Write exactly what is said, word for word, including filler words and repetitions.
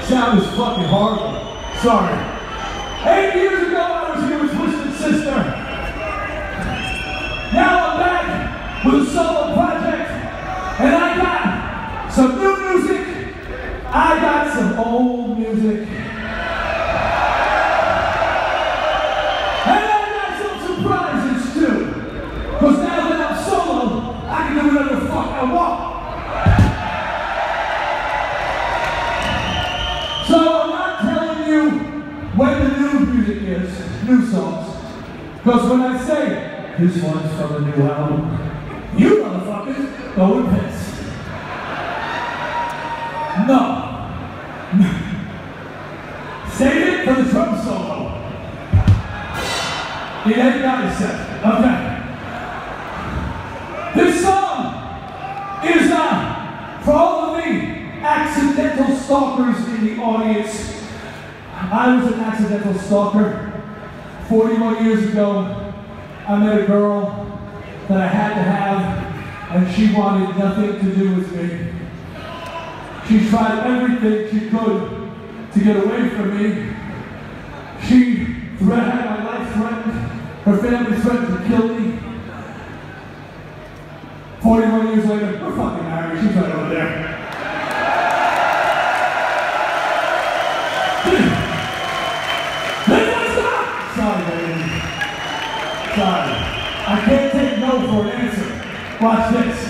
sound is fucking horrible. Sorry. Eight years ago, I was here with Twisted Sister. Now I'm back with a solo project, and I got some new music. I got some old music. And I got some surprises too. Because now that I'm solo, I can do whatever the fuck I want. So I'm not telling you when the new music is, new songs. Because when I say, this one's from the new album, you motherfuckers go and piss. No. Save it for the drum solo. It ain't got a set. Okay. This song is uh, for all of the accidental stalkers in the audience. I was an accidental stalker. forty-one years ago, I met a girl that I had to have, and she wanted nothing to do with me. She tried everything she could to get away from me. She had my life threatened. Her family threatened to kill me. forty-one years later, we're fucking married. She's right over there. Sorry, baby. Sorry. I can't take no for an answer. Watch this.